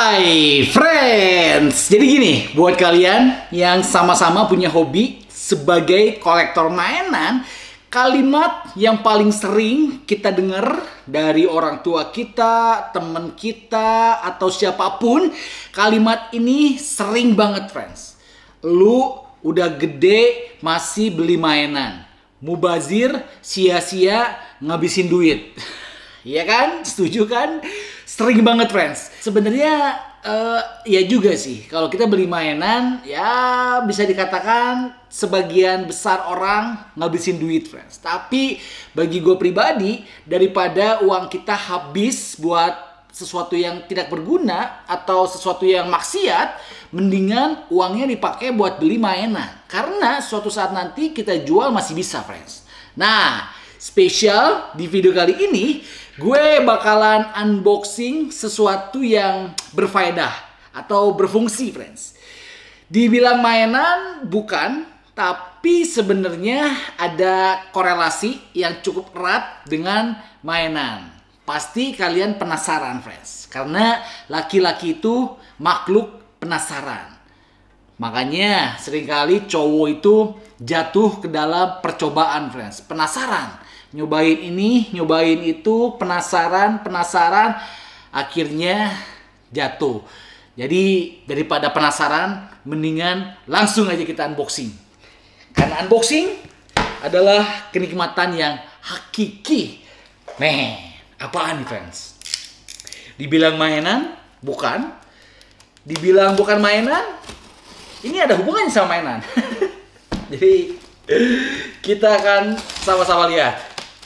Hai friends, jadi gini, buat kalian yang sama-sama punya hobi sebagai kolektor mainan, kalimat yang paling sering kita dengar dari orang tua kita, teman kita, atau siapapun, kalimat ini sering banget friends. Lu udah gede masih beli mainan, mubazir, sia-sia ngabisin duit. Iya kan? Setuju kan? Sering banget friends. Sebenarnya ya juga sih. Kalau kita beli mainan, ya bisa dikatakan sebagian besar orang ngabisin duit friends. Tapi bagi gue pribadi, daripada uang kita habis buat sesuatu yang tidak berguna atau sesuatu yang maksiat, mendingan uangnya dipakai buat beli mainan. Karena suatu saat nanti kita jual masih bisa friends. Nah, spesial di video kali ini, gue bakalan unboxing sesuatu yang berfaedah atau berfungsi friends. Dibilang mainan bukan, tapi sebenarnya ada korelasi yang cukup erat dengan mainan. Pasti kalian penasaran friends, karena laki-laki itu makhluk penasaran. Makanya seringkali cowok itu jatuh ke dalam percobaan friends. Penasaran, nyobain ini, nyobain itu, penasaran, akhirnya jatuh. Jadi daripada penasaran, mendingan langsung aja kita unboxing. Karena unboxing adalah kenikmatan yang hakiki. Nih, apaan nih friends? Dibilang mainan? Bukan. Dibilang bukan mainan? Ini ada hubungannya sama mainan. Jadi kita akan sama-sama lihat.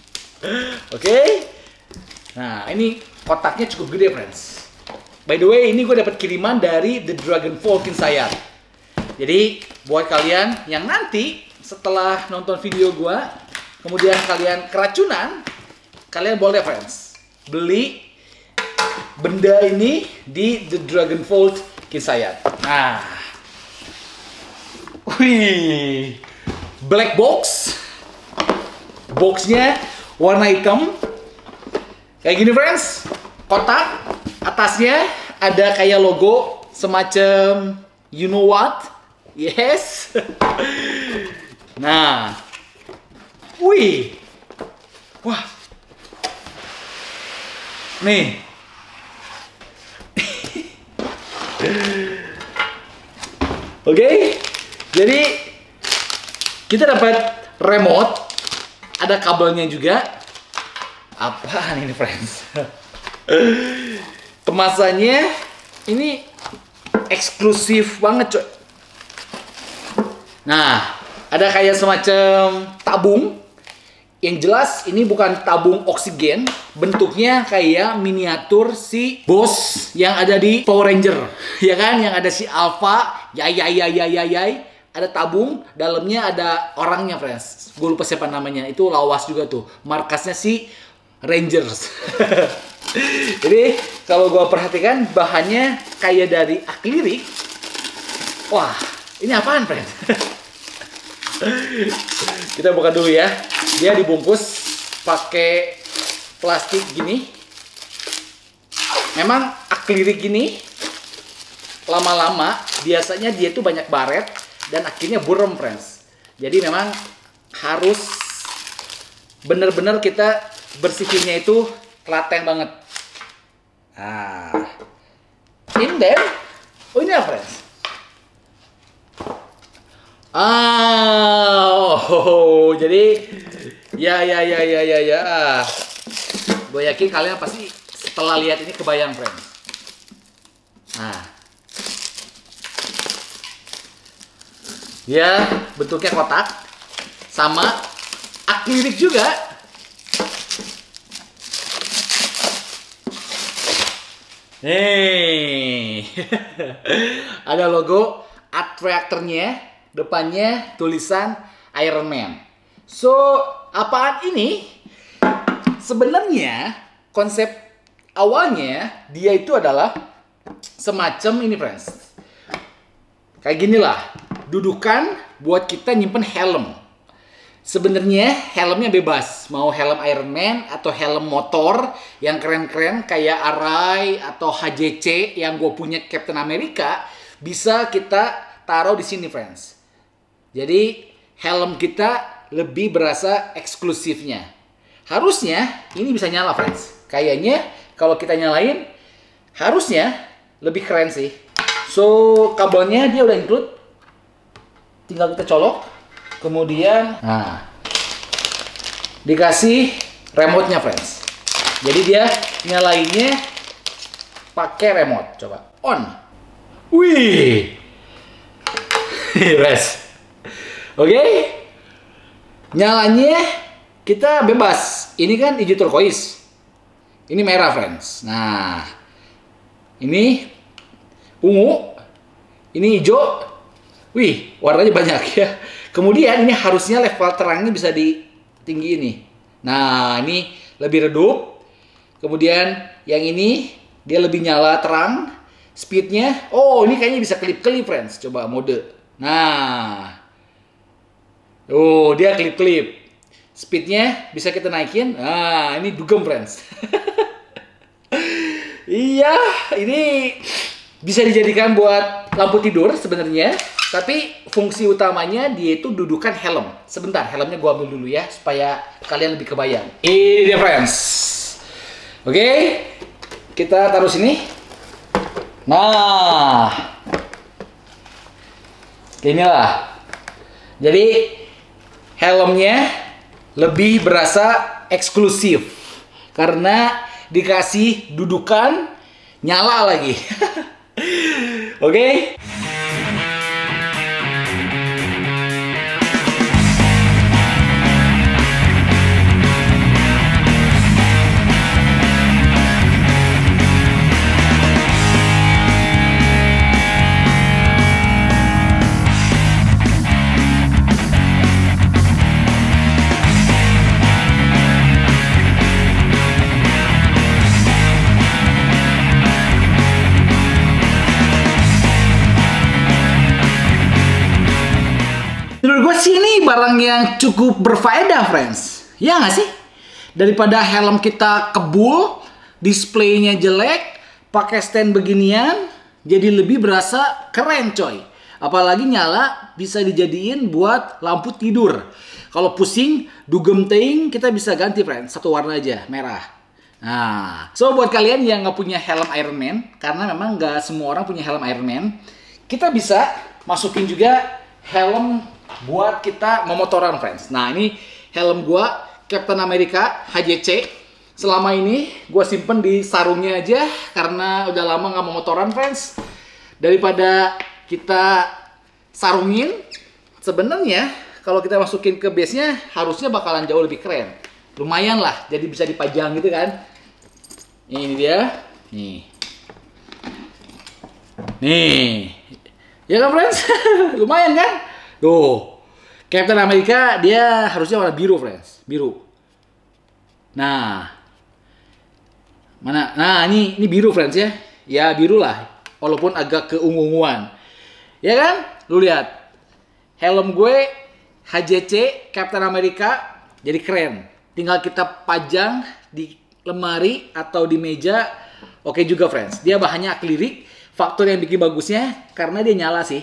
Oke. Nah, ini kotaknya cukup gede friends. By the way, ini gue dapat kiriman dari The Dragon Fall Kinsayat. Jadi buat kalian yang nanti setelah nonton video gue, kemudian kalian keracunan, kalian boleh friends beli benda ini di The Dragon Fall Kinsayat. Nah, wih, black box, boxnya warna hitam, kayak gini friends. Kotak atasnya ada kayak logo semacam you know what, yes. Nah, wih, wah, nih. Oke, jadi kita dapat remote, ada kabelnya juga. Apaan ini friends? Kemasannya ini eksklusif banget coy. Nah, ada kayak semacam tabung. Yang jelas ini bukan tabung oksigen, bentuknya kayak miniatur si bos yang ada di Power Ranger, ya kan? Yang ada si Alpha, yay. Ada tabung, dalamnya ada orangnya friends. Gue lupa siapa namanya, itu lawas juga tuh. Markasnya si Rangers. Jadi kalau gue perhatikan bahannya kayak dari akrilik. Wah, ini apaan friends? Kita buka dulu ya. Dia dibungkus pakai plastik gini. Memang akrilik gini lama-lama biasanya dia tuh banyak baret dan akhirnya buram friends. Jadi memang harus bener-bener kita bersihinnya itu telaten banget. Nah, in there. Oh ini apa friends? Jadi ya. Gue yakin kalian pasti setelah lihat ini kebayang friends. Nah, ya bentuknya kotak sama akrilik juga. Nih, ada logo art reactornya, depannya tulisan Iron Man. So, apaan ini? Sebenarnya konsep awalnya dia itu adalah semacam ini friends. Kayak gini lah, dudukan buat kita nyimpen helm. Sebenarnya helmnya bebas, mau helm Iron Man atau helm motor yang keren-keren kayak Arai atau HJC yang gue punya Captain America, bisa kita taruh di sini, friends. Jadi helm kita lebih berasa eksklusifnya. Harusnya ini bisa nyala, friends. Kayaknya kalau kita nyalain harusnya lebih keren sih. So kabelnya dia udah include, tinggal kita colok. Kemudian, nah, dikasih remote-nya, friends. Jadi dia nyalainnya pakai remote. Coba on. Wih, res. Oke, nyalanya kita bebas. Ini kan hijau turquoise. Ini merah, friends. Nah, ini ungu. Ini hijau. Wih, warnanya banyak ya. Kemudian ini harusnya level terangnya bisa ditinggiin nih. Nah, ini lebih redup. Kemudian yang ini dia lebih nyala terang. Speednya, oh ini kayaknya bisa kelip-kelip, friends. Coba mode. Nah, oh dia kelip-kelip. Speednya bisa kita naikin. Nah, ini dugem, friends. Iya, ini bisa dijadikan buat lampu tidur sebenarnya. Tapi fungsi utamanya dia itu dudukan helm. Sebentar, helmnya gua ambil dulu ya supaya kalian lebih kebayang. Ini dia, friends. Oke, kita taruh sini. Nah, inilah. Jadi helmnya lebih berasa eksklusif karena dikasih dudukan nyala lagi. Oke. Menurut gue sih ini barang yang cukup berfaedah, friends. Ya nggak sih? Daripada helm kita kebul, displaynya jelek, pakai stand beginian, jadi lebih berasa keren, coy. Apalagi nyala bisa dijadiin buat lampu tidur. Kalau pusing, dugem teing, kita bisa ganti, friends. Satu warna aja, merah. Nah, so buat kalian yang nggak punya helm Iron Man, karena memang nggak semua orang punya helm Iron Man, kita bisa masukin juga helm buat kita memotoran, friends. Nah, ini helm gua Captain America HJC. Selama ini gua simpen di sarungnya aja karena udah lama nggak memotoran, friends. Daripada kita sarungin, sebenarnya kalau kita masukin ke base-nya harusnya bakalan jauh lebih keren. Lumayan lah, jadi bisa dipajang gitu kan. Ini dia. Nih. Ya kan, friends? Lumayan kan? Tuh, Captain America dia harusnya warna biru, friends. Biru. Nah, mana? Nah, ini biru, friends ya. Ya biru lah, walaupun agak keungu-unguan. Ya kan? Lu lihat, helm gue HJC Captain America jadi keren. Tinggal kita pajang di lemari atau di meja. Oke juga, friends. Dia bahannya akrilik. Faktor yang bikin bagusnya karena dia nyala sih.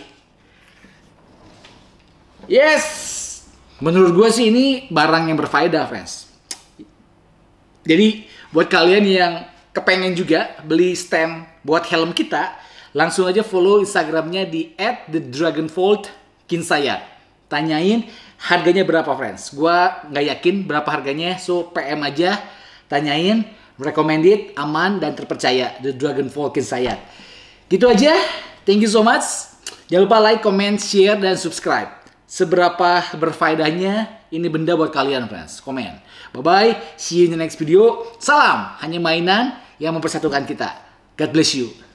Yes, menurut gue sih ini barang yang berfaedah, friends. Jadi buat kalian yang kepengen juga beli stand buat helm kita, langsung aja follow Instagramnya di @thedragonvoltkinsayat. Tanyain harganya berapa, friends. Gue nggak yakin berapa harganya, so PM aja, tanyain, recommended, aman dan terpercaya. The Dragon Vault Kinsayat. Gitu aja. Thank you so much. Jangan lupa like, comment, share dan subscribe. Seberapa berfaedahnya ini benda buat kalian, friends. Komen. Bye-bye. See you in the next video. Salam. Hanya mainan yang mempersatukan kita. God bless you.